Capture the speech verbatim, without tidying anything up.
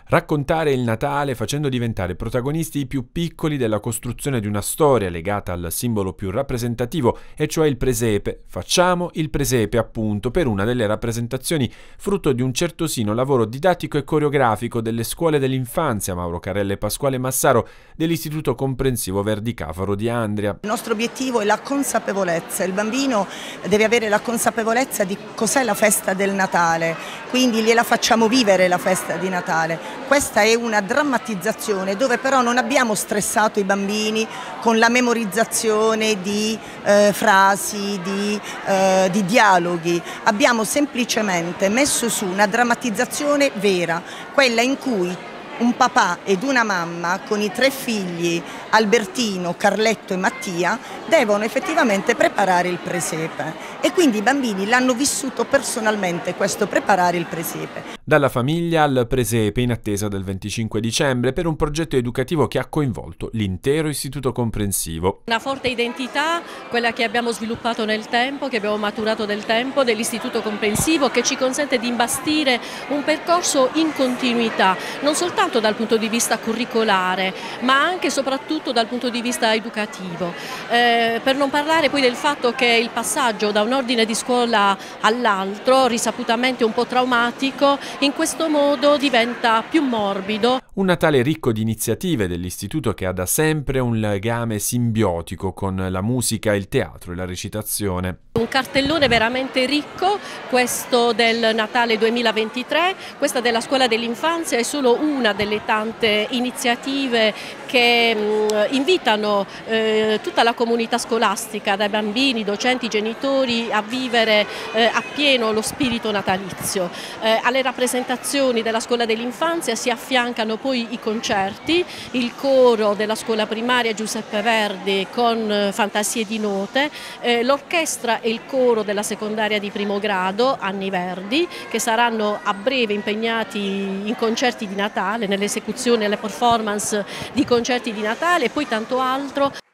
Raccontare il Natale facendo diventare protagonisti i più piccoli della costruzione di una storia legata al simbolo più rappresentativo, e cioè il presepe. Facciamo il presepe, appunto, per una delle rappresentazioni frutto di un certosino lavoro didattico e coreografico delle scuole dell'infanzia Mauro Carella e Pasquale Massaro dell'Istituto Comprensivo Verdi Cafaro di Andria. Il nostro obiettivo è la consapevolezza. Il bambino deve avere la consapevolezza di cos'è la festa del Natale, quindi gliela facciamo vivere la festa di Natale. Questa è una drammatizzazione dove però non abbiamo stressato i bambini con la memorizzazione di eh, frasi, di, eh, di dialoghi. Abbiamo semplicemente messo su una drammatizzazione vera, quella in cui un papà ed una mamma con i tre figli, Albertino, Carletto e Mattia, devono effettivamente preparare il presepe, e quindi i bambini l'hanno vissuto personalmente questo preparare il presepe. Dalla famiglia al presepe in attesa del venticinque dicembre per un progetto educativo che ha coinvolto l'intero Istituto Comprensivo. Una forte identità, quella che abbiamo sviluppato nel tempo, che abbiamo maturato nel tempo dell'Istituto Comprensivo, che ci consente di imbastire un percorso in continuità, non soltanto dal punto di vista curricolare, ma anche e soprattutto dal punto di vista educativo. Eh, per non parlare poi del fatto che il passaggio da un ordine di scuola all'altro, risaputamente un po' traumatico, in questo modo diventa più morbido. Un Natale ricco di iniziative dell'Istituto che ha da sempre un legame simbiotico con la musica, il teatro e la recitazione. Un cartellone veramente ricco, questo del Natale duemilaventitré, questa della Scuola dell'Infanzia è solo una delle tante iniziative che mh, invitano eh, tutta la comunità scolastica, dai bambini, docenti, genitori, a vivere eh, appieno lo spirito natalizio. Eh, alle rappresentazioni della Scuola dell'Infanzia si affiancano poi i concerti, il coro della scuola primaria Giuseppe Verdi con eh, fantasie di note, eh, l'orchestra e il coro della secondaria di primo grado Anni Verdi, che saranno a breve impegnati in concerti di Natale, nell'esecuzione e le performance di concerti di Natale e poi tanto altro.